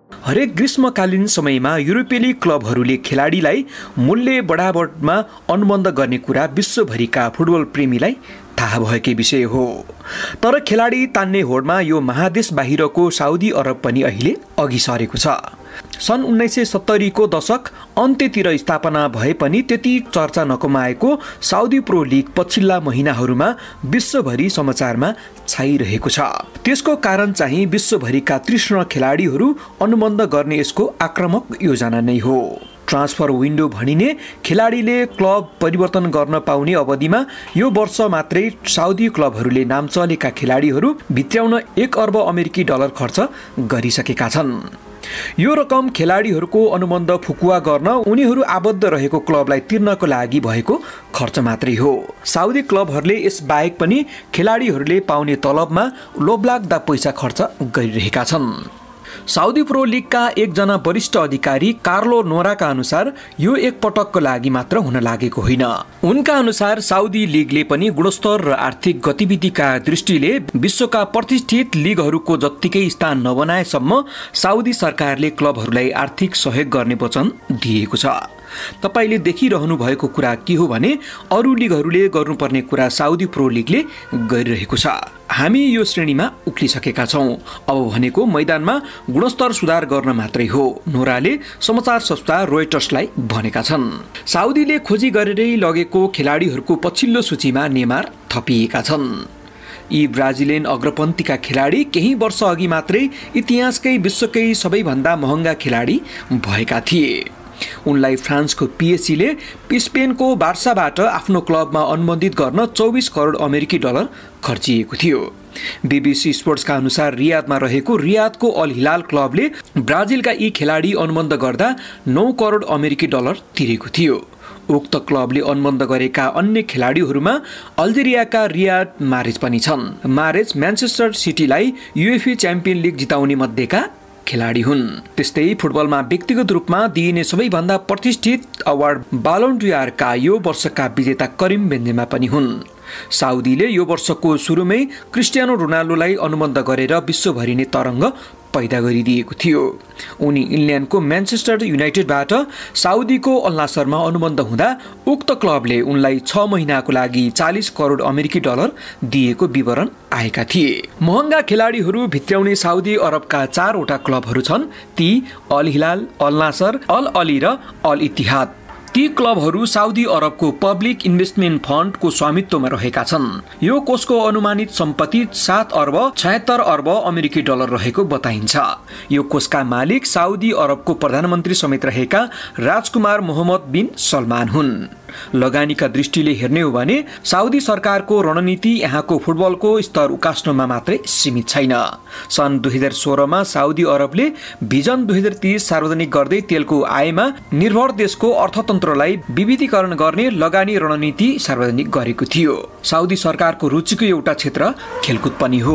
हरेक ग्रीष्मकालीन समयमा युरोपेली क्लबहरूले खेलाडीलाई मूल्य बढावटमा अनुबन्ध गर्ने कुरा विश्वभरिका फुटबल प्रेमीलाई थाहा भएकै विषय हो। तर खेलाडी तान्ने होडमा यो महादेश बाहिरको साउदी अरब पनि अहिले अघि सरेको छ। सन् 1970 को दशक अन्त्यतिर स्थापना भए पनि त्यति चर्चा नकमाएको साउदी प्रो लिग पछिल्ला महिनाहरूमा विश्वभरि समाचारमा छाइरहेको छ। त्यसको कारण चाहिँ विश्वभरिका तृष्ण खेलाडीहरू अनुबन्ध गर्ने यसको आक्रामक योजना नै हो। ट्रान्सफर विन्डो भनिने खेलाडीले क्लब परिवर्तन गर्न पाउने अवधिमा यो वर्ष मात्रै साउदी क्लबहरूले नाम चलेका खेलाडीहरू भित्र्याउन 1 अर्ब अमेरिकी डलर खर्च गरिसकेका छन्। यो रकम खेलाडीहरूको अनुबन्ध फुकुवा गर्न उनीहरू आबद्ध रहेको क्लबलाई तिर्नको लागि भएको खर्च मात्रै हो। साउदी क्लबहरूले यस बाहेक पनि खेलाडीहरूले पाउने तलबमा लोभलाग्दा पैसा खर्च गरिरहेका छन्। साउदी प्रो लिगका एकजना वरिष्ठ अधिकारी कार्लो नोराका अनुसार यो एक पटकको लागि मात्र हुन लागेको होइन। उनका अनुसार साउदी लिगले पनि गुणस्तर र आर्थिक गतिविधिका दृष्टिले विश्वका प्रतिष्ठित लिगहरूको जत्तिकै स्थान नबनाएसम्म साउदी सरकारले क्लबहरूलाई आर्थिक सहयोग गर्ने वचन दिएको छ। तपाईले देखिरहनु भएको कुरा के हो भने अरू लिगहरूले गर्नुपर्ने कुरा साउदी प्रो लिगले गरिरहेको छ। हामी यो श्रेणीमा उक्लिसकेका छौं। अब भनेको मैदानमा गुणस्तर सुधार गर्न मात्रै हो, नोराले समाचार संस्था रोयटर्सलाई भनेका छन्। साउदीले खोजी गरेरै लगेको खेलाडीहरूको पछिल्लो सूचीमा नेमार थपिएका छन्। यी ब्राजिलियन अग्रपन्थीका खेलाडी केही वर्ष अघि मात्रै इतिहासकै विश्वकै सबैभन्दा महँगा खेलाडी भएका थिए। उनलाई फ्रान्सको पीएसजीले स्पेनको बार्साबाट आफ्नो क्लबमा अनुबन्धित गर्न 24 करोड अमेरिकी डलर खर्चिएको थियो। बीबीसी स्पोर्ट्सका अनुसार रियादमा रहेको रियादको अल हिलाल क्लबले ब्राजिलका यी खेलाडी अनुबन्ध गर्दा 9 करोड अमेरिकी डलर तिरेको थियो। उक्त क्लबले अनुबन्ध गरेका अन्य खेलाडीहरूमा अल्जेरियाका रियाद मारेज पनि छन्। मारेज म्यानचेस्टर सिटीलाई यूएफए च्याम्पियन लिग जिताउने मध्येका खेलाडी हुन्। त्यस्तै फुटबलमा व्यक्तिगत रूपमा दिइने सबैभन्दा प्रतिष्ठित अवार्ड बालोन ड'ओरका यो वर्षका विजेता करिम बेन्जेमा पनि हुन्। साउदीले यो वर्षको सुरुमै क्रिस्टियानो रोनाल्डोलाई अनुबन्ध गरेर विश्वभरि नै तरङ्ग पैदा गरिदिएको थियो। उनी इङ्ल्यान्डको म्यानचेस्टर युनाइटेडबाट साउदीको अल नासरमा अनुबन्ध हुँदा उक्त क्लबले उनलाई 6 महिनाको लागि 40 करोड अमेरिकी डलर दिएको विवरण आएका थिए। महँगा खेलाडीहरू भित्र्याउने साउदी अरबका 4 वटा क्लबहरू छन्। ती Al Hilal, Al Nassr, Al Ahli र अल इत्तिहाद। ती क्लबहरू साउदी अरबको पब्लिक इन्भेस्टमेन्ट फन्डको स्वामित्वमा रहेका छन्। यो कोषको अनुमानित सम्पत्ति 7 अर्ब 76 अर्ब अमेरिकी डलर रहेको बताइन्छ। यो कोषका मालिक साउदी अरबको प्रधानमन्त्री समेत रहेका राजकुमार मोहम्मद बिन सलमान हुन्। लगानीका दृष्टिले हेर्ने हो भने साउदी सरकारको रणनीति यहाँको फुटबलको स्तर उकास्नमा मात्रै सीमित छैन। सन् 2016 मा साउदी अरबले भिजन 2030 सार्वजनिक गर्दै तेलको आयमा निर्भर देशको अर्थतन्त्रलाई विविधीकरण गर्ने लगानी रणनीति सार्वजनिक गरेको थियो। साउदी सरकारको रुचिको एउटा क्षेत्र खेलकुद पनि हो।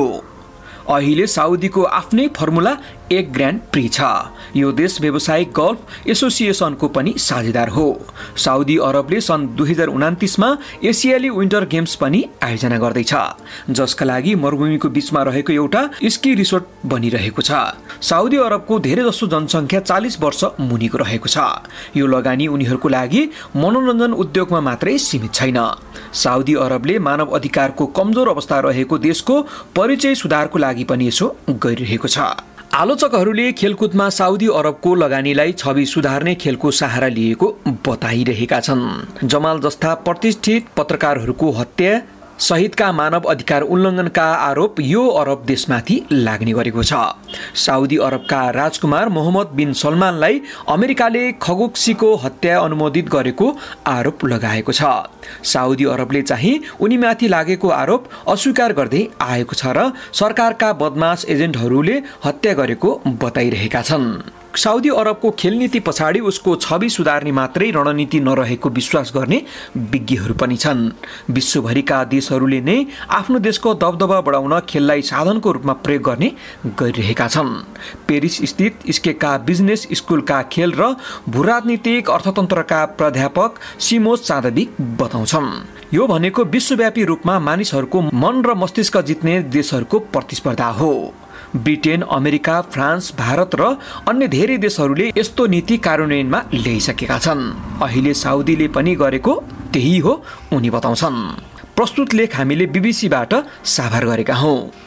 अहिले साउदीको आफ्नै फर्मुला 1 ग्रान्ड प्री छ। यो देश व्यावसायिक गल्फ एसोसिएसनको पनि साझेदार हो। साउदी अरबले सन् 2029 मा एसियाली विन्टर गेम्स पनि आयोजना गर्दैछ, जसका लागि मरुभूमिको बीचमा रहेको एउटा स्की रिसोर्ट बनिरहेको छ। साउदी अरबको धेरै जसो जनसङ्ख्या 40 वर्ष मुनिको रहेको छ। यो लगानी उनीहरूको लागि मनोरञ्जन उद्योगमा मात्रै सीमित छैन। साउदी अरबले मानव अधिकारको कमजोर अवस्था रहेको देशको परिचय सुधारको लागि पनि यसो गरिरहेको छ। आलोचकहरूले खेलकुदमा साउदी अरबको लगानीलाई छवि सुधार्ने खेलको सहारा लिएको बताइरहेका छन्। जमाल जस्ता प्रतिष्ठित पत्रकारहरूको हत्या सहितका मानव अधिकार उल्लङ्घनका आरोप यो अरब देशमाथि लाग्ने गरेको छ। साउदी अरबका राजकुमार मोहम्मद बिन सलमानलाई अमेरिकाले खगोक्सीको हत्या अनुमोदित गरेको आरोप लगाएको छ। साउदी अरबले चाहिँ उनीमाथि लागेको आरोप अस्वीकार गर्दै आएको छ र सरकारका बदमाश एजेन्टहरूले हत्या गरेको बताइरहेका छन्। साउदी अरबको खेलनीति पछाडि उसको छवि सुधार्ने मात्रै रणनीति नरहेको विश्वास गर्ने विज्ञहरू पनि छन्। विश्वभरिका देशहरूले नै आफ्नो देशको दबदबा बढाउन खेललाई साधनको रूपमा प्रयोग गर्ने गरिरहेका छन्। पेरिस स्थित स्केका बिजनेस स्कुलका खेल र भूराजनीतिक अर्थतन्त्रका प्राध्यापक सिमोस चाँदविक बताउँछन्, यो भनेको विश्वव्यापी रूपमा मानिसहरूको मन र मस्तिष्क जित्ने देशहरूको प्रतिस्पर्धा हो। ब्रिटेन, अमेरिका, फ्रान्स, भारत र अन्य धेरै देशहरूले यस्तो नीति कार्यान्वयनमा ल्याइसकेका छन्। अहिले साउदीले पनि गरेको त्यही हो उनी बताउँछन्। प्रस्तुत लेख हामीले बीबीसीबाट साभार गरेका हौं।